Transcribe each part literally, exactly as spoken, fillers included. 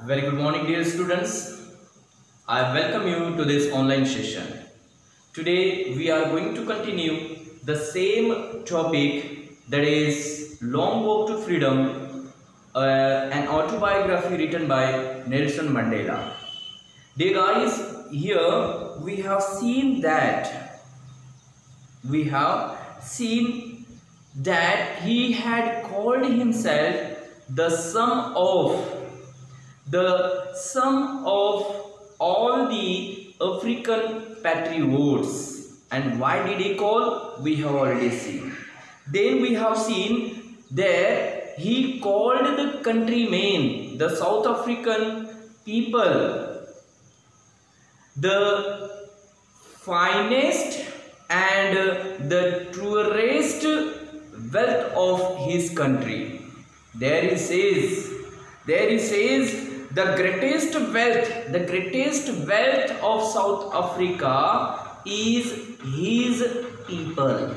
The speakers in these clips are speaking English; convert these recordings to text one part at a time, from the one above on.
Very good morning, dear students. I welcome you to this online session. Today we are going to continue the same topic, that is Long Walk to Freedom, uh, an autobiography written by Nelson Mandela. Dear guys, here we have seen that we have seen that he had called himself the sum of the sum of all the African patriots. And why did he call? We have already seen. Then we have seen that he called the countrymen, the South African people, the finest and the truest wealth of his country. There he says, there he says, the greatest wealth, the greatest wealth of South Africa is his people.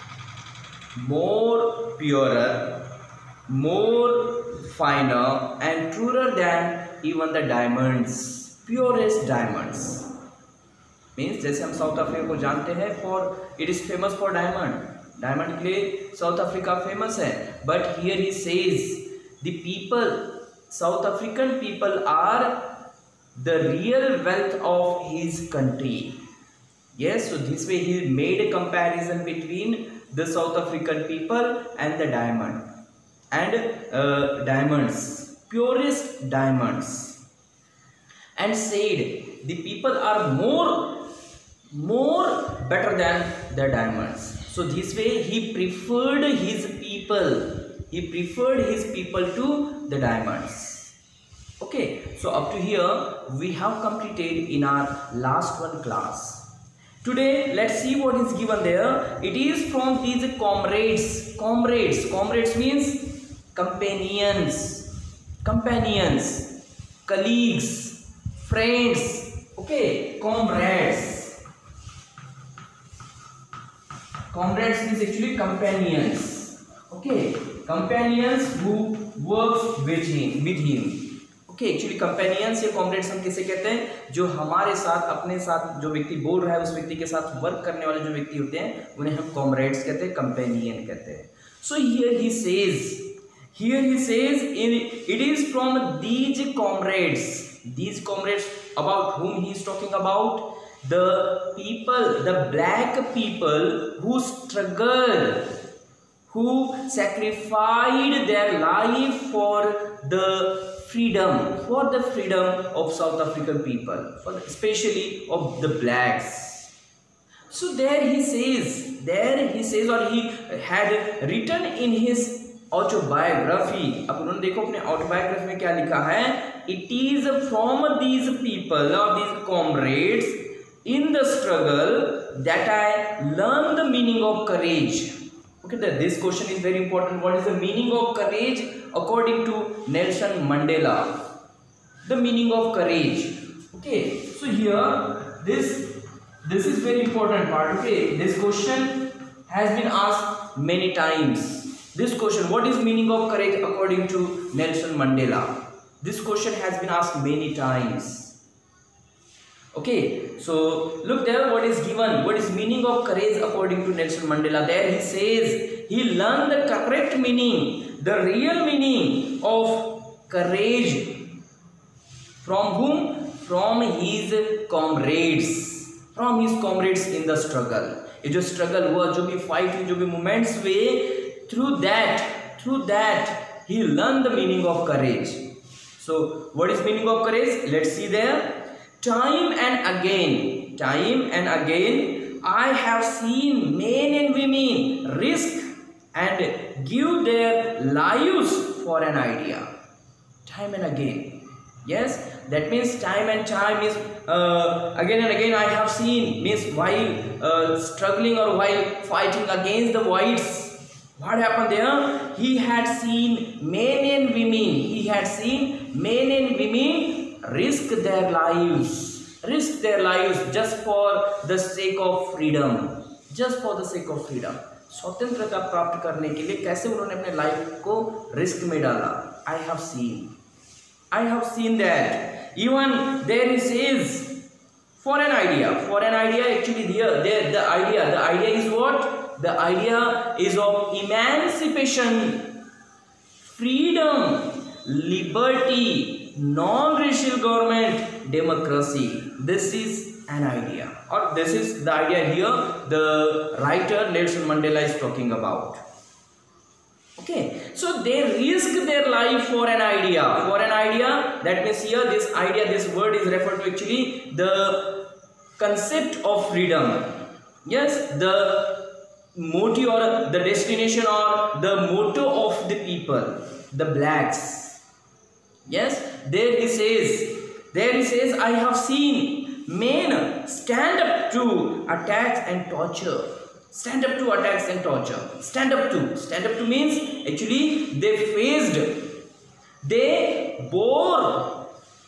More purer, more finer and truer than even the diamonds, purest diamonds. Means जैसे हम south Africa को जानते हैं for it is famous for diamond, diamond के लिए South Africa famous है. But here he says the people, South African people are the real wealth of his country. Yes, so this way he made a comparison between the South African people and the diamond and uh, diamonds, purest diamonds, and said the people are more more better than the diamonds. So this way he preferred his people, he preferred his people to the diamonds. Okay, so up to here we have completed in our last one class. Today let's see what is given there. It is from these comrades. Comrades, comrades means companions, companions, colleagues, friends. Okay, comrades. Comrades means actually companions. Okay, companions who works with him, with him. Okay, actually companions या comrades हम किसे कहते हैं? जो हमारे साथ, अपने साथ जो व्यक्ति बोल रहा है उस व्यक्ति के साथ वर्क करने वाले जो व्यक्ति होते हैं उन्हें हम कॉमरेड्स कहते हैं, कंपेनियन कहते हैं. So here he says, here he says it is from these comrades, these comrades about whom he is talking about, the people, the black people who struggled, who sacrificed their life for the freedom, for the freedom of South African people, for the, especially of the blacks. So there he says, there he says, or he had written in his autobiography. अब उन्होंने देखो अपने autobiography में क्या लिखा है? It is from these people or these comrades in the struggle that I learned the meaning of courage. Okay, this question is very important. What is the meaning of courage according to Nelson Mandela? The meaning of courage. Okay, so here this this is very important part. Okay, this question has been asked many times. This question, what is meaning of courage according to Nelson Mandela? This question has been asked many times. Okay, so look there what is given, what is meaning of courage according to Nelson Mandela. There he says he learned the correct meaning, the real meaning of courage. From whom? From his comrades, from his comrades in the struggle. ये जो struggle हुआ, जो भी fight हुई, जो भी moments हुए, through that, through that he learned the meaning of courage. So what is meaning of courage? Let's see there. Time and again, time and again, I have seen men and women risk and give their lives for an idea. Time and again. Yes, that means time and time is uh, again and again I have seen, means while uh, struggling or while fighting against the whites, what happened there? He had seen men and women, he had seen men and women risk their lives, risk their lives just for the sake of freedom, just for the sake of freedom. स्वतंत्रता प्राप्त करने के लिए कैसे उन्होंने अपने life को risk में डाला. I have seen, I have seen that. Even there is is for an idea. For an idea, actually, here, there, the idea, the idea is what? The idea is of emancipation, freedom, liberty, non-racial government, democracy. This is an idea, or this is the idea here the writer Nelson Mandela is talking about. Okay, so they risk their life for an idea. For an idea, that means here this idea, this word is referred to actually the concept of freedom. Yes, the motive or the destination or the motto of the people, the blacks. Yes, there he says, there he says, I have seen men stand up to attacks and torture. Stand up to attacks and torture. Stand up to. Stand up to means actually they faced, they bore.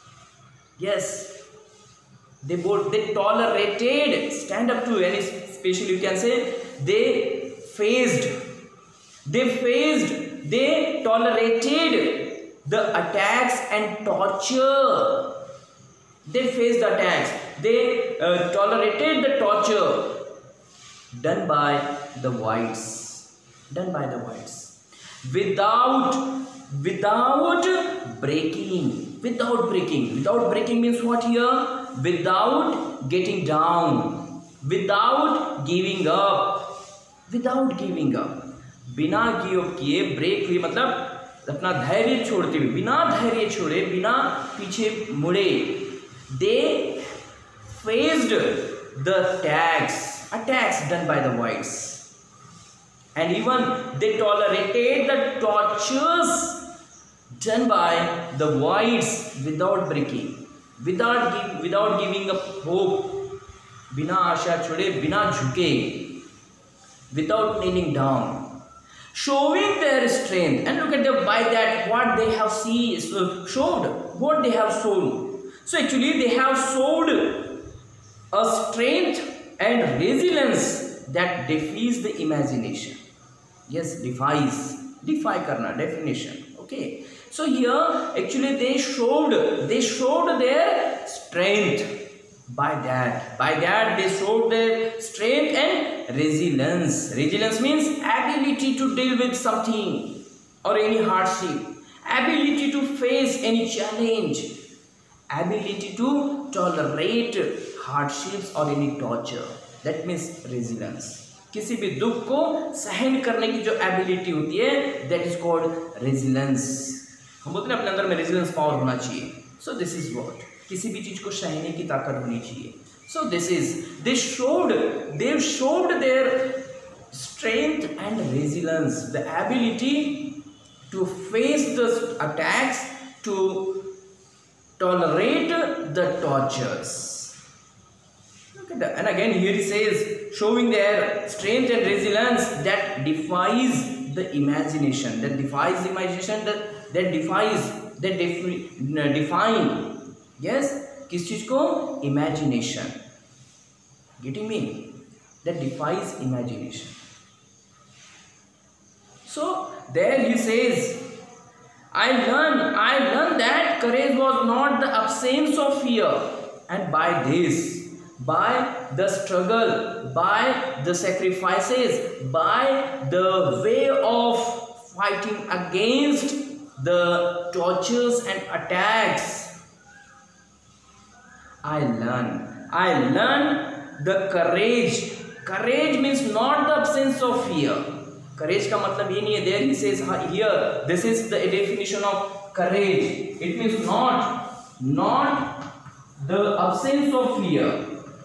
Yes, they bore, they tolerated. Stand up to, any especially you can say they faced, they faced, they tolerated the attacks and torture. They faced the attacks. They uh, tolerated the torture done by the whites, done by the whites, without, without breaking, without breaking, without breaking means what here? Without getting down, without giving up, without giving up, बिना give up किए, break हुए मतलब अपना धैर्य छोड़ते हुए, बिना धैर्य छोड़े, बिना पीछे मुड़े, they faced the attacks, attacks done by the whites, and even they tolerated the tortures done by the whites without breaking, without give, without giving up hope, बिना आशा छोड़े, बिना झुके, without kneeling down, showing their strength. And look at them, by that what they have seen, showed, what they have shown. So actually they have showed a strength and resilience that defies the imagination. Yes, defies, defy karna, definition. Okay, so here actually they showed, they showed their strength. By that, by that they showed their strength and resilience. Resilience means ability to deal with something or any hardship, ability to face any challenge, ability to tolerate hardships or any torture. That means resilience. किसी भी दुख को सहन करने की जो ability होती है, that is called resilience. हम बोलते हैं अपने अंदर में resilience power होना चाहिए. So this is what, किसी भी चीज को सहने की ताकत होनी चाहिए. So this is, they showed, they showed their strength and resilience, the ability to face the attacks, to tolerate the tortures. Look at that. And again here he says, showing their strength and resilience that defies the imagination, that defies the imagination, that, that defies, that defi, define. Yes, किस चीज को? Imagination. Getting me? That defies imagination. So there he says, I learned, I learned that courage was not the absence of fear, and by this, by the struggle, by the sacrifices, by the way of fighting against the tortures and attacks, I learn, I learn the courage. Courage means not the absence of fear. Courage का मतलब ये नहीं है. There he says here, this is the definition of courage. It means not, not the absence of fear.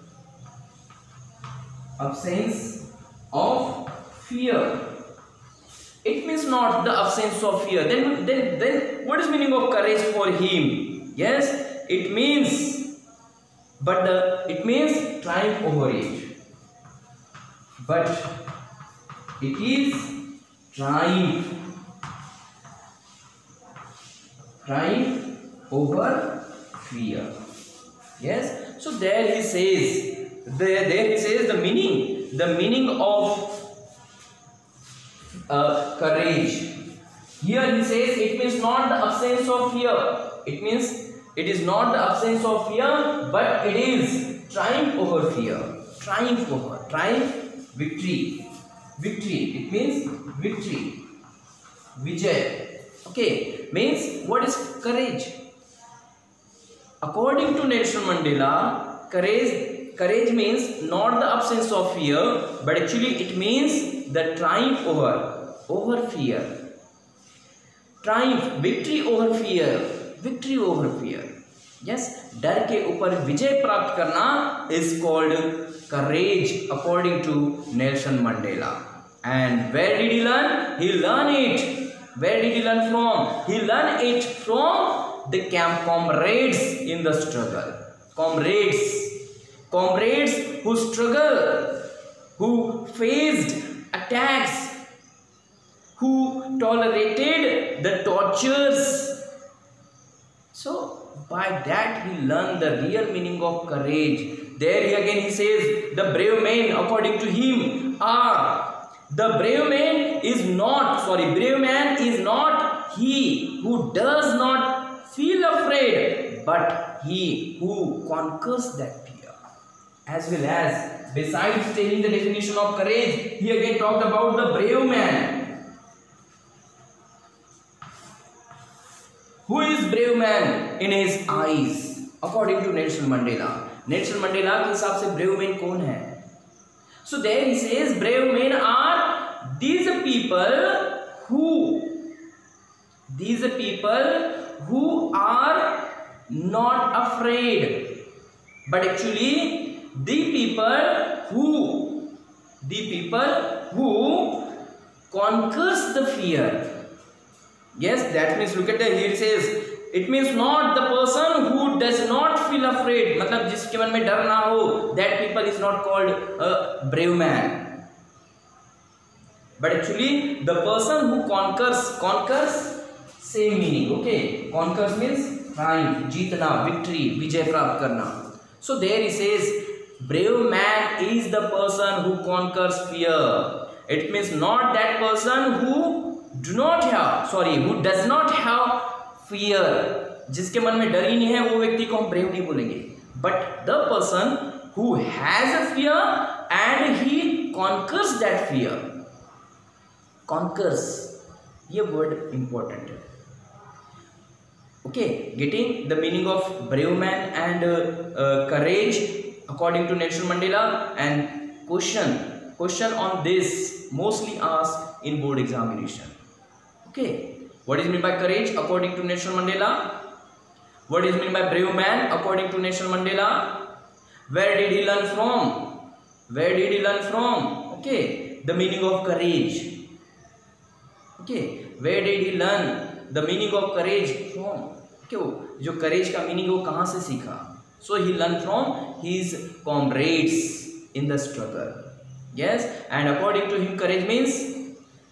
Absence of fear. It means not the absence of fear. Then, then, then, what is meaning of courage for him? Yes, it means. But the, it means triumph over it. But it is triumph. Triumph over fear. Yes. So there he says, there, there he says the meaning, the meaning of uh, courage. Here he says it means not the absence of fear. It means it is not the absence of fear, but it is triumph over fear. Triumph over, triumph, victory. Victory, it means victory. Vijay. Okay, means what is courage? According to Nelson Mandela, courage courage means not the absence of fear, but actually it means the triumph over over fear. Triumph, victory over fear, victory over fear. Yes, डर के ऊपर विजय प्राप्त करना is called courage according to Nelson Mandela. And where did he learn? He learned it. Where did he learn from? He learned it from the camp comrades in the struggle. Comrades, comrades who struggle, who faced attacks, who tolerated the tortures. So by that he learned the real meaning of courage. There he again he says, the brave men according to him are, the brave man is not, sorry, brave man is not he who does not feel afraid, but he who conquers that fear. As well as, besides telling the definition of courage, he again talked about the brave man. Who is brave man in his eyes? According to Nelson Mandela. Nelson Mandela के हिसाब से brave man कौन है? So there he says, brave men are these people who, these people who are not afraid, but actually the people who, the people who conquers the fear. Yes, that means look at the here it says, it means not the person who does not feel afraid, मतलब जिसके मन में डर ना हो, that people is not called a brave man, but actually the person who conquers, conquers same meaning. Okay, conquers means triumph, जीतना, victory, विजय प्राप्त करना. So there he says, brave man is the person who conquers fear. It means not that person who do not have, sorry, who does not have fear. जिसके मन में डर ही नहीं है वो व्यक्ति को हम brave नहीं बोलेंगे, but the person who has a fear and he conquers that fear. Conquers, ये word important है. Okay, getting the meaning of brave man and uh, uh, courage according to Nelson Mandela. And question, question on this mostly asked in board examination. Okay, what is meant by courage according to Nelson Mandela? What is meant by brave man according to Nelson Mandela? Where did he learn from? Where did he learn from? Okay, the meaning of courage. Okay, where did he learn the meaning of courage from? Okay, जो courage का meaning वो कहाँ से सीखा? So he learned from his comrades in the struggle. Yes, and according to him, courage means,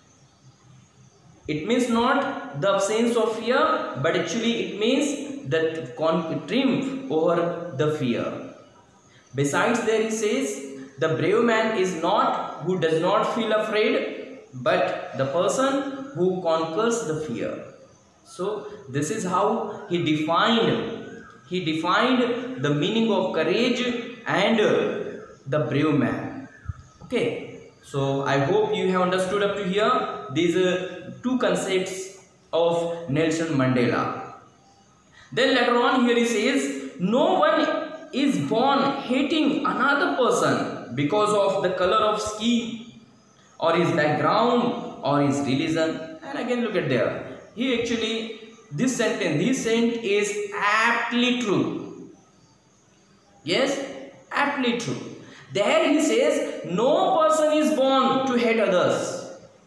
it means not the absence of fear, but actually it means the triumph over the fear. Besides, there he says, the brave man is not who does not feel afraid, but the person who conquers the fear. So this is how he defined, he defined the meaning of courage and the brave man. Okay, so I hope you have understood up to here these uh, two concepts of Nelson Mandela. Then later on here he says, no one is born hating another person because of the color of skin or his background or his religion. And again look at there. He actually, this sentence, this sentence is aptly true. Yes, aptly true. There he says, no person is born to hate others.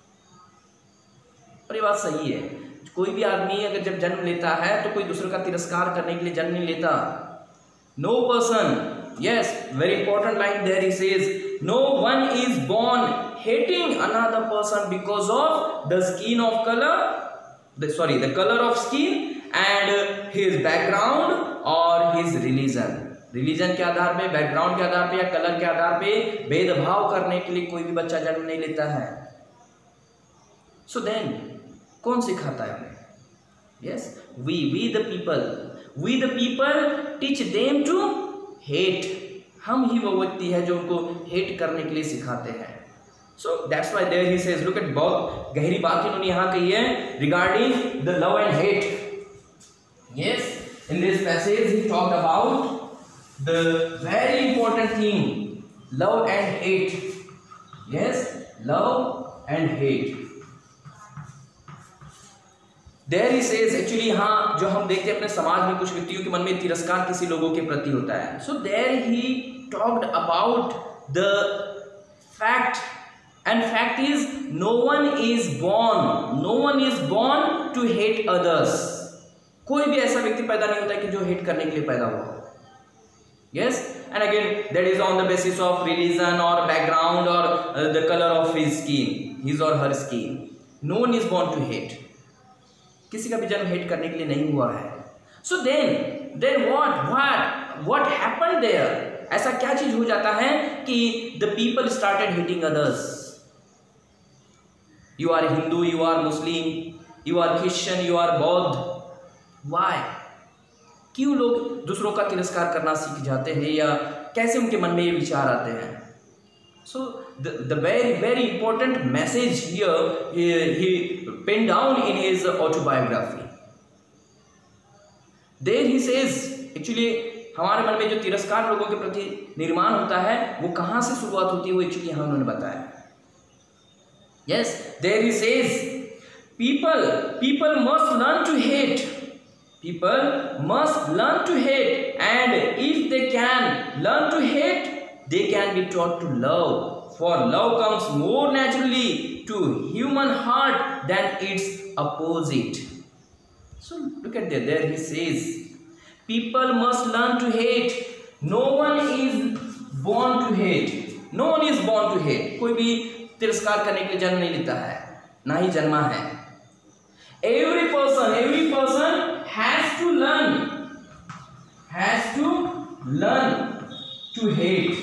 और ये बात सही है. कोई भी आदमी अगर जब जन्म लेता है तो कोई दूसरे का तिरस्कार करने के लिए जन्म नहीं लेता. No person. Yes, very important line there he says, no one is born hating another person because of the skin of color, the, sorry, the color of skin and his background or his religion. Religion के आधार पे, background के आधार पे या colour के आधार पे भेदभाव करने के लिए कोई भी बच्चा जन्म नहीं लेता है. सो देन कौन सिखाता है हमें? Yes, we we the people, we the people teach them to hate. हम ही वो व्यक्ति है जो उनको हेट करने के लिए सिखाते हैं. So that's why there he says, look at, बहुत गहरी बात इन्होंने यहाँ कही है regarding the love and hate. Yes, in this passage he talked about the very important thing, love and hate. Yes, love and hate. There he says, actually हाँ, जो हम देखते हैं अपने समाज में कुछ व्यक्तियों के मन में तिरस्कार किसी लोगों के प्रति होता है. So there he talked about the fact, and fact is no one is born, no one is born to hate others. कोई भी ऐसा व्यक्ति पैदा नहीं होता है कि जो हेट करने के लिए पैदा हुआ. Yes, and again that is on the basis of religion or background or uh, the color of his skin, his or her skin. No one is born to hate. किसी का भी जन्म हेट करने के लिए नहीं हुआ है. So then, then what, what, what happened there? ऐसा क्या चीज हो जाता है कि the people started hating others. You are Hindu, you are Muslim, you are Christian, you are Bauddha. Why? क्यों लोग दूसरों का तिरस्कार करना सीख जाते हैं, या कैसे उनके मन में ये विचार आते हैं? So the, the very very important message here he, he penned down in his autobiography. There he says, actually हमारे मन में जो तिरस्कार लोगों के प्रति निर्माण होता है वो कहाँ से शुरुआत होती है, वो एक्चुअली यहाँ उन्होंने बताया. Yes, there he says, people people must learn to hate. People must learn to hate, and if they can learn to hate, they can be taught to love. For love comes more naturally to human heart than its opposite. So look at that. There he says, people must learn to hate. No one is born to hate. No one is born to hate. कोई भी तिरस्कार करने के लिए जन्म नहीं लेता है, ना ही जन्मा है. Every person, every person has to learn, has to learn to hate.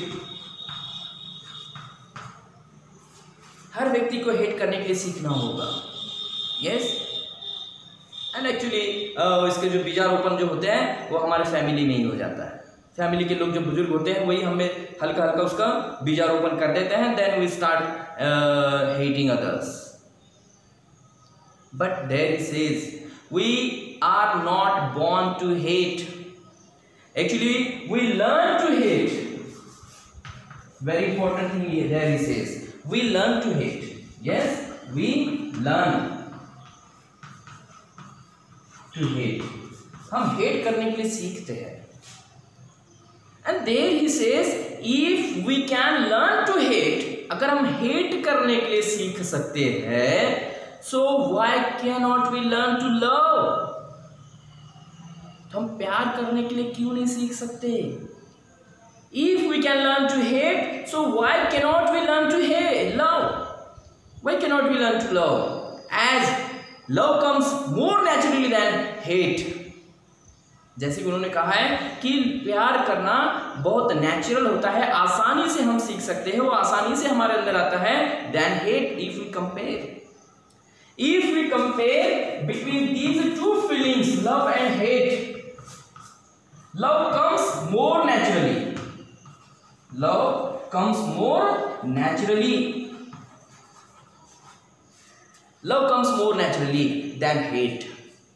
हर व्यक्ति को हेट करने के लिए सीखना होगा. यस, एंड एक्चुअली इसके जो बीजारोपण जो होते हैं वो हमारे फैमिली में ही हो जाता है. फैमिली के लोग जो बुजुर्ग होते हैं वही हमें हल्का हल्का उसका बीजारोपण कर देते हैं. Then we start hating others. But there he says, we are not born to hate. Actually we learn to hate. Very important thing there he says, we learn to hate. Yes, we learn to hate. हम hate करने के लिए सीखते हैं. And there he says, if we can learn to hate, अगर हम hate करने के लिए सीख सकते हैं, so why cannot we learn to love? तो हम प्यार करने के लिए क्यों नहीं सीख सकते? If we can learn to hate, so why cannot we learn to hate, love? Why cannot we learn to love? As love comes more naturally than hate. जैसे कि उन्होंने कहा है कि प्यार करना बहुत नेचुरल होता है, आसानी से हम सीख सकते हैं, वो आसानी से हमारे अंदर आता है, than hate. If we compare, if we compare between these two feelings, love and hate, love comes more naturally. Love comes more naturally. Love comes more naturally than hate.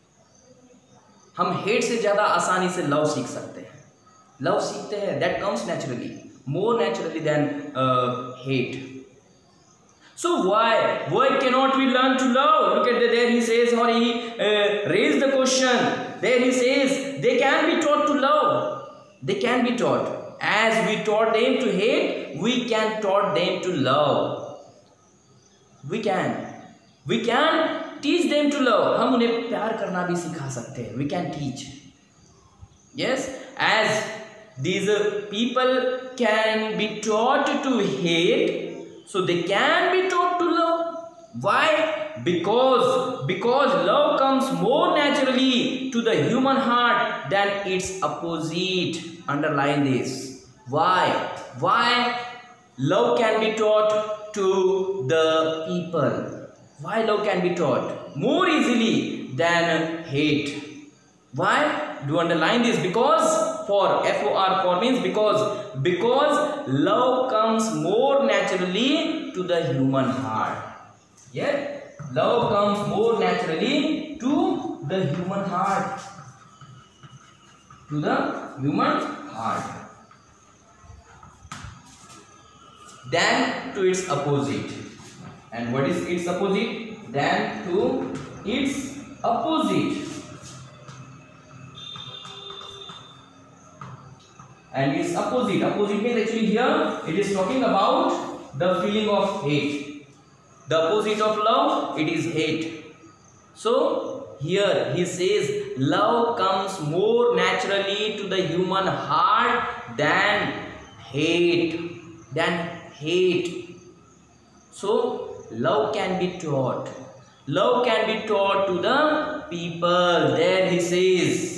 हम hate से ज़्यादा आसानी से love सीख सकते हैं. Love सीखते हैं, that comes naturally, more naturally than uh, hate. So why, why cannot we learn to love? Look at the, there he says, or he uh, raised the question. There he says, they can be taught to love. They can be taught. As we taught them to hate, we can taught them to love. We can, we can teach them to love. हम उन्हें प्यार करना भी सिखा सकते हैं. We can teach. Yes, as these people can be taught to hate, so they can be taught to love. Why? Because because love comes more naturally to the human heart than its opposite. Underline this. Why? Why love can be taught to the people? Why love can be taught more easily than hate. Why do you underline this? Because for F O R for means because because love comes more naturally to the human heart. Yeah, love comes more naturally to the human heart. To the human heart than to its opposite. And what is its opposite? Than to its opposite. And its opposite. Opposite means actually here it is talking about the feeling of hate. The opposite of love, it is hate. So here he says love comes more naturally to the human heart than hate. Than hate. So love can be taught. Love can be taught to the people. There he says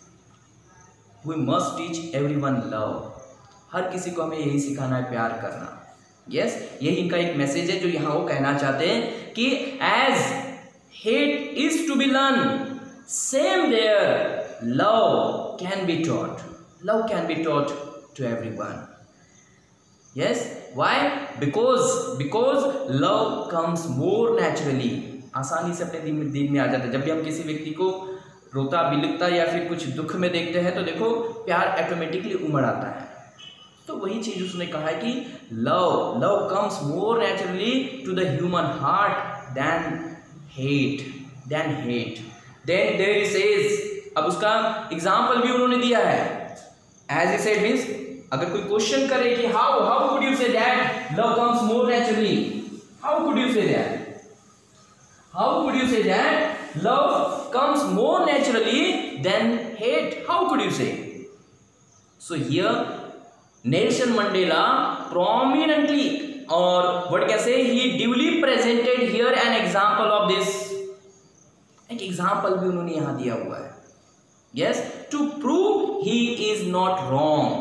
we must teach everyone love. हर किसी को हमें यही सिखाना है, प्यार करना. Yes yes, यही इनका एक मैसेज है जो यहाँ वो कहना चाहते हैं कि as hate is to be learned, same there love can be taught. Love can be taught to everyone. Yes, why? Because because love comes more naturally. आसानी से अपने दिल में दिल में आ जाता है. जब भी हम किसी व्यक्ति को रोता बिलखता या फिर कुछ दुख में देखते हैं तो देखो प्यार ऑटोमेटिकली उमड़ आता है. तो वही चीज उसने कहा है कि love love comes more naturally to the human heart than hate than hate then there is says. अब उसका एग्जांपल भी उन्होंने दिया है. एज इट सेड मींस अगर कोई क्वेश्चन करे कि how how could you say that love comes more naturally, how could you say that how could you say that love comes more naturally than hate, how could you say? So here Nelson Mandela prominently or what can I say he duly presented here an example of this. एक example भी उन्होंने यहाँ दिया हुआ है. Yes, to prove he is not wrong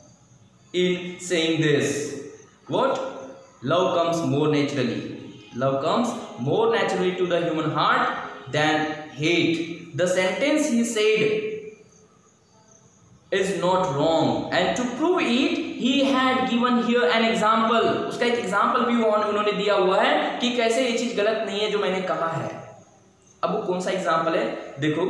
in saying this. What? Love comes more naturally. Love comes more naturally to the human heart than hate. The sentence he said is not wrong, and to prove it he had given here an example. उसका एक example भी उन्होंने दिया हुआ है कि कैसे ये चीज गलत नहीं है जो मैंने कहा है. अब वो कौन सा एग्जाम्पल है देखो.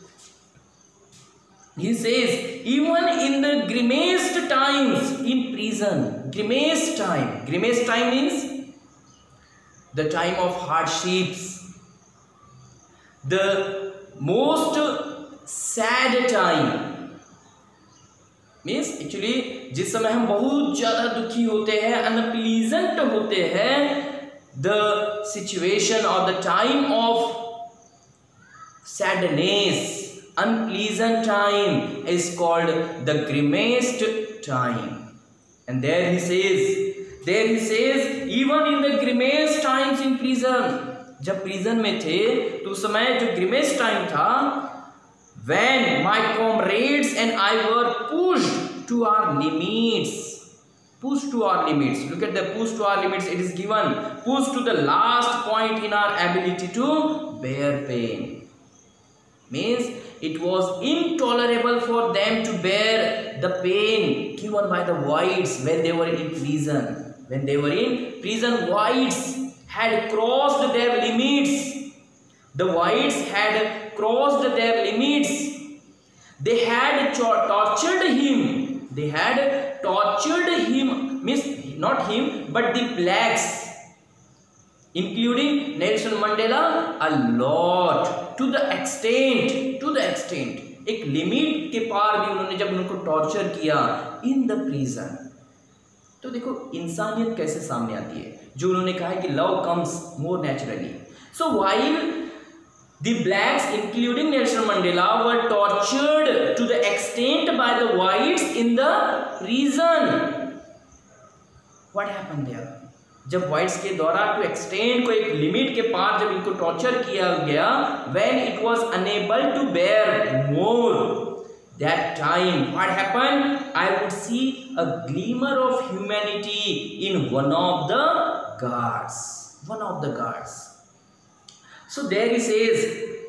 He says even in the grimmest times in prison. Grimmest time. Grimmest time means the time of hardships. The most sad time means actually जिस समय हम बहुत ज्यादा दुखी होते हैं, अनप्लीजेंट होते हैं, the situation or the time of sadness, unpleasant time is called the grimmest time. And there he says there he says even in the grimmest times in prison. जब प्रिजन में थे तो उस समय जो ग्रिमेस्ट टाइम था, when my comrades and I were pushed to our limits, pushed to our limits. Look at the push to our limits. It is given pushed to the last point in our ability to bear pain. Means it was intolerable for them to bear the pain given by the whites when they were in prison. When they were in prison, whites had crossed their limits. The whites had crossed their limits. They had tortured him. They had tortured him, means not him, but the blacks, including Nelson Mandela, a lot. To the extent, to the extent, एक limit के पार भी उन्होंने जब उनको torture किया in the prison. तो देखो इंसानियत कैसे सामने आती है, जो उन्होंने कहा है कि love comes more naturally. So while the blacks including Nelson Mandela were tortured to the extent by the whites in the prison, what happened there? जब व्हाइट्स के द्वारा टू एक्सटेंड को एक लिमिट के पार जब इनको टॉर्चर किया गया, when it was unable to bear more, that time what happened? I would see a glimmer of humanity in one of the guards, one of the guards. So there he says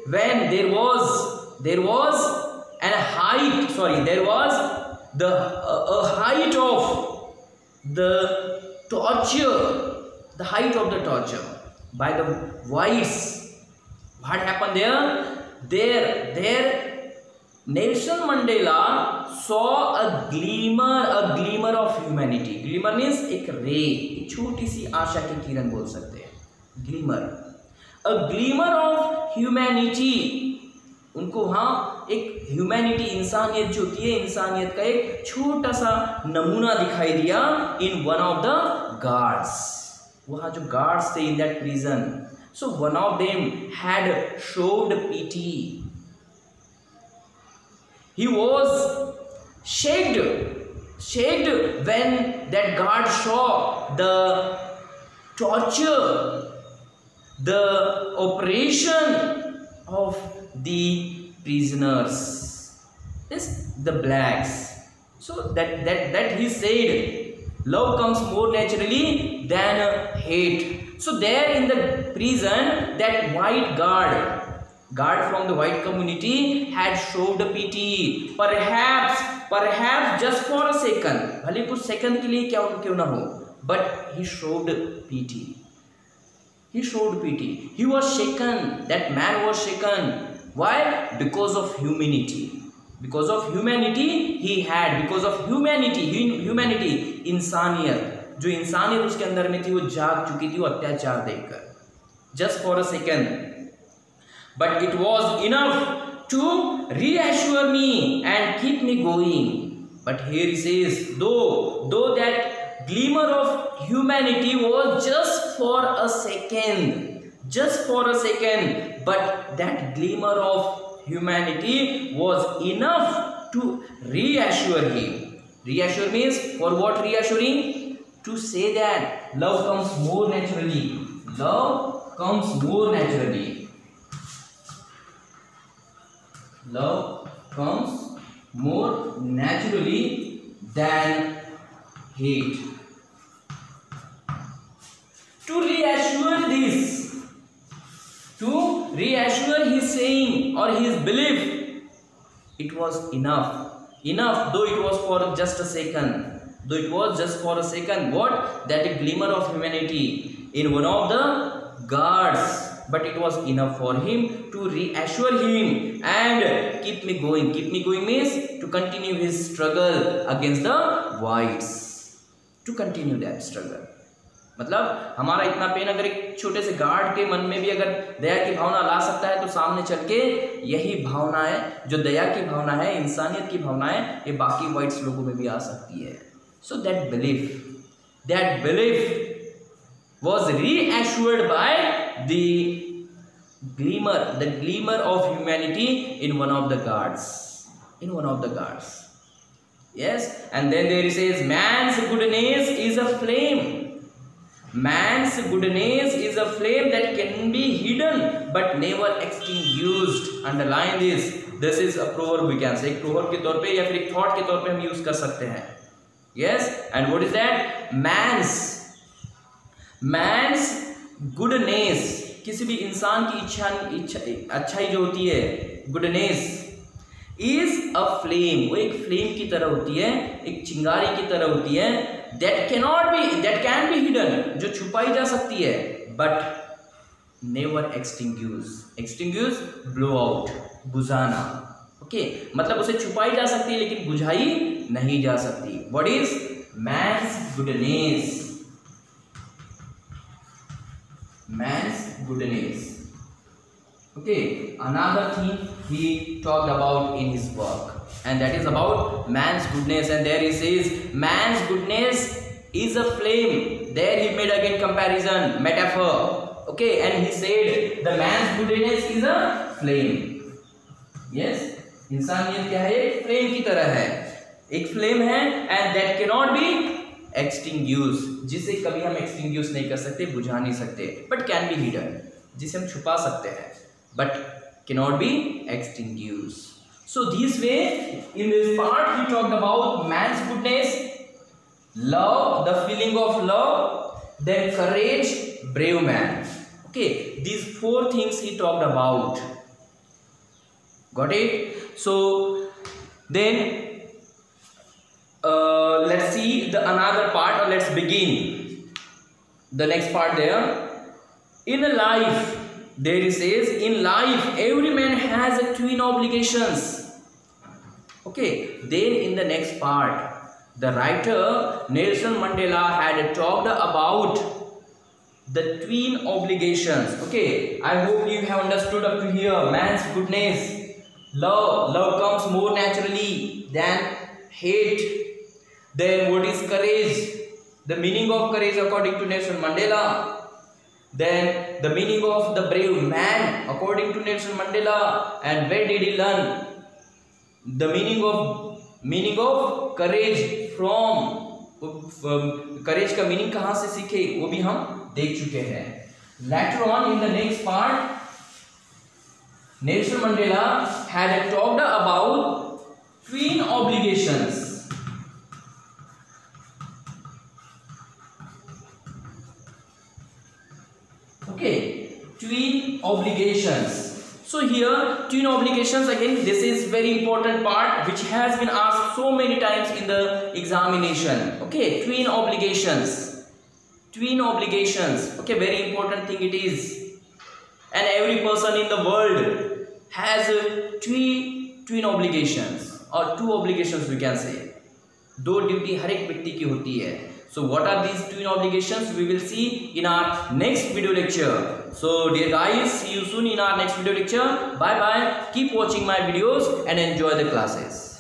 when there was there was an height, sorry, there was the uh, a height of the torture, the height of the torture by the whites. What happened there? There, there, Nelson Mandela saw a glimmer, a glimmer of humanity. Glimmer means एक ray, एक छोटी सी आशा की किरण बोल सकते हैं. Glimmer, a glimmer of humanity. उनको वहाँ एक ह्यूमैनिटी, इंसानियत जो होती है, इंसानियत का एक छोटा सा नमूना दिखाई दिया in one of the guards. वहाँ जो गार्ड्स थे in that prison, so one of them had showed pity. He was shaken, shaken when that guard saw the torture, the oppression of the prisoners, yes, the blacks. So that that that he said, love comes more naturally than hate. So there in the prison, that white guard, guard from the white community had showed pity. Perhaps, perhaps just for a second, भले कुछ second के लिए क्या क्यों ना हो, but he showed pity. He showed pity. He was shaken. That man was shaken. Why? Because of humanity. Because of humanity he had. Because of humanity, humanity, इंसानियत. जो इंसानियत उसके अंदर में थी वो जाग चुकी थी वो अत्याचार देखकर. Just for a second, but it was enough to reassure me and keep me going. But here he says, though though that glimmer of humanity was just for a second, just for a second, but that glimmer of humanity was enough to reassure him. Reassure means, for what reassuring? To say that love comes more naturally. Love comes more naturally. Love comes more naturally than hate. To reassure this, to reassure his saying or his belief, it was enough. Enough, though it was for just a second. Though it was just for a second, what? That a glimmer of humanity in one of the guards. But it was enough for him to reassure him and keep me going. Keep me going means to continue his struggle against the whites. To continue that struggle. मतलब हमारा इतना pen अगर एक छोटे से guard के मन में भी अगर दया की भावना ला सकता है, तो सामने चल के यही भावना है, जो दया की भावना है, इंसानियत की भावना है, ये बाकी वाइट्स लोगों में भी आ सकती है. So that belief, that belief was reassured by the glimmer, the glimmer of humanity in one of the guards, in one of the guards. Yes, and then there it says, man's goodness is a flame. Man's goodness is a flame that can be hidden but never extinguished. Underline this. This is a proverb we can say. एक proverb के तौर पे या फिर एक thought के तौर पे हम use कर सकते हैं. Yes, and what is that? Man's, man's goodness, किसी भी इंसान की इच्छा, इच्छा अच्छाई जो होती है, goodness is a flame, वो एक flame की तरह होती है, एक चिंगारी की तरह होती है, that cannot be, that can be hidden, जो छुपाई जा सकती है, but never extinguish. Extinguish, blow out, बुझाना. ओके okay, मतलब उसे छुपाई जा सकती है लेकिन बुझाई नहीं जा सकती. What is man's goodness? Man's goodness. Okay, another thing he talked about in his work, and that is about man's goodness. And there he says, man's goodness is a flame. There he made again comparison, metaphor. Okay, and he said the man's goodness is a flame. Yes. इंसानियत क्या है? एक flame की तरह है, एक flame है, and that can not be extinguish, जिसे कभी हम एक्सटिंग्यूश नहीं कर सकते, बुझा नहीं सकते, बट कैन बी हिडन, जिसे हम छुपा सकते हैं, but can not be extinguish. So this way in this part he talked about man's goodness, love, the feeling of love, then courage, brave man. Okay, these four things he talked about. Got it? So then uh, let's see the another part, or let's begin the next part there. In a life, there it says, in life every man has a twin obligations. Okay, then in the next part, the writer Nelson Mandela had talked about the twin obligations. Okay, I hope you have understood up to here. Man's goodness, love, love comes more naturally than hate. Then what is courage? The meaning of courage according to Nelson Mandela. Then the meaning of the brave man according to Nelson Mandela. And where did he learn the meaning of meaning of courage from? Courage का meaning कहां से सीखे वो भी हम देख चुके हैं. Later on in the next part, Nelson Mandela had talked about twin obligations. Okay, twin obligations. So here twin obligations, again this is very important part which has been asked so many times in the examination. Okay, twin obligations, twin obligations. Okay, very important thing it is, and every person in the world has uh, three twin obligations or two obligations we can say. दो duty हर एक व्यक्ति की होती है. So what are these twin obligations? We will see in our next video lecture. So dear guys, see you soon in our next video lecture. Bye bye. Keep watching my videos and enjoy the classes.